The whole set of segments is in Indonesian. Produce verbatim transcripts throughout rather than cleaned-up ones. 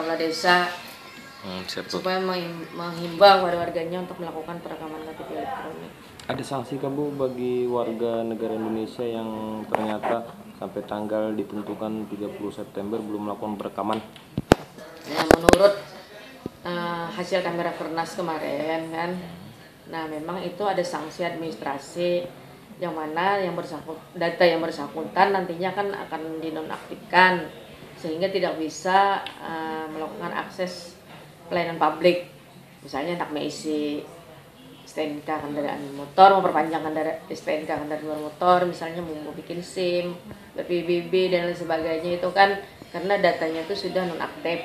kepala desa Hmm, supaya menghimbau warga-warganya untuk melakukan perekaman K T P elektronik. Ada sanksi kah Bu bagi warga negara Indonesia yang ternyata sampai tanggal ditentukan tiga puluh September belum melakukan perekaman? Ya, menurut uh, hasil kamera Kernas kemarin kan, nah memang itu ada sanksi administrasi yang mana yang bersangkut data yang bersangkutan nantinya kan akan dinonaktifkan sehingga tidak bisa uh, melakukan akses pelayanan publik. Misalnya hendak mengisi S T N K kendaraan motor, mau perpanjang S T N K kendaraan motor, misalnya mau bikin SIM, B P B B dan lain sebagainya, itu kan karena datanya itu sudah nonaktif.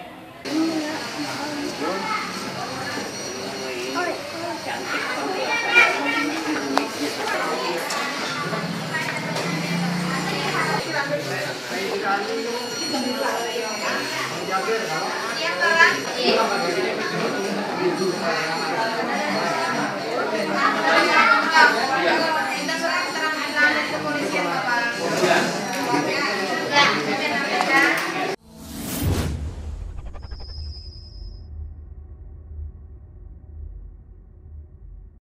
Iya.